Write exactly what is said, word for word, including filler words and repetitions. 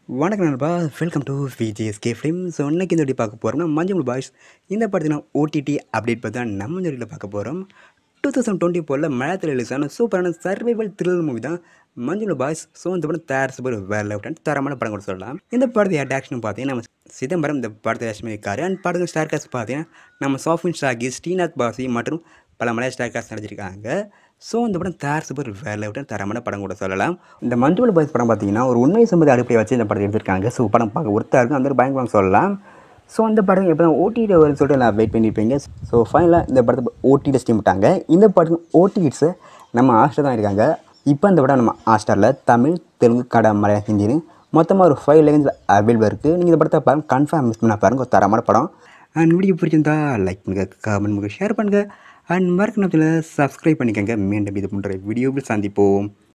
வணக்கம் நண்பா, welcome to VJSK film. So இன்னைக்கு இந்த வீடியோ பார்க்க போகிறோம்னா மஞ்சுமல் பாய்ஸ் இந்த படத்தின ஓடிடி அப்டேட் பற்றி தான் நம்ம இந்த வீடியோவில் பார்க்க போகிறோம். டூ தௌசண்ட் டுவெண்ட்டி ஃபோரில் மலையாளத்தில் ரிலீஸ் ஆன சூப்பரான சர்வைவல் த்ரில்லர் மூவி தான் மஞ்சுமல் பாய்ஸ். ஸோ இந்த படம் தயார் சூப்பர் வேலை அப்படின்னு தரமான படம் கூட சொல்லலாம். இந்த படத்தை யார் டேரக்ஷன் பார்த்தீங்கன்னா நம்ம சிதம்பரம் இந்த படத்தை டேரக்ஷன் இருக்காரு. அண்ட் படத்துக்கு ஸ்டார் காஸ்ட் பார்த்தீங்கன்னா நம்ம சோஃபின் ஷாகிர், ஸ்ரீநாத் பாசி மற்றும் பல மலையாள ஸ்டார் காஸ்ட் நடிச்சிருக்காங்க. ஸோ இந்த படம் தயார் சூப்பர் வேலை விட்டு தரமான படம் கூட சொல்லலாம். இந்த மஞ்சுமல் பாய்ஸ் படம் பார்த்தீங்கன்னா ஒரு உண்மை சம்பந்த அடிப்படையை வச்சு இந்த படத்தை எடுத்திருக்காங்க. ஸோ படம் பார்க்க ஒருத்தா இருக்கும், அந்த பயங்கரம் சொல்லலாம். ஸோ அந்த படம் எப்போ தான் ஓடிடி வரும்னு சொல்லிட்டு நான் வெயிட் பண்ணியிருப்பீங்க. ஸோ ஃபைனலாக இந்த படத்தை ஓடிடி ஸ்ட்ரீம் விட்டாங்க. இந்த படத்துக்கு ஓடிடிஸை நம்ம ஹாஸ்டர் தான் இருக்காங்க. இப்போ இந்த படம் நம்ம ஹாஸ்டரில் தமிழ், தெலுங்கு, கன்னடம், மலையாளம், ஹிந்தின்னு மொத்தமாக ஒரு ஃபைவ் லேங்குவேஜில் அவைலபிள் இருக்குது. நீங்கள் இந்த படத்தை பாருங்கள், கன்ஃபார்ம் மிஸ் பண்ண பாருங்கள், ஒரு தரமான படம். அண்ட் வீடியோ பிடிச்சிருந்தா லைக் பண்ணுங்கள், கமெண்ட் பண்ணுங்கள், ஷேர் பண்ணுங்கள். அண்ட் மறக்க நேரத்தில் சப்ஸ்கிரைப் பண்ணிக்கோங்க. மீண்டும் இது போன்ற வீடியோவில் சந்திப்போம்.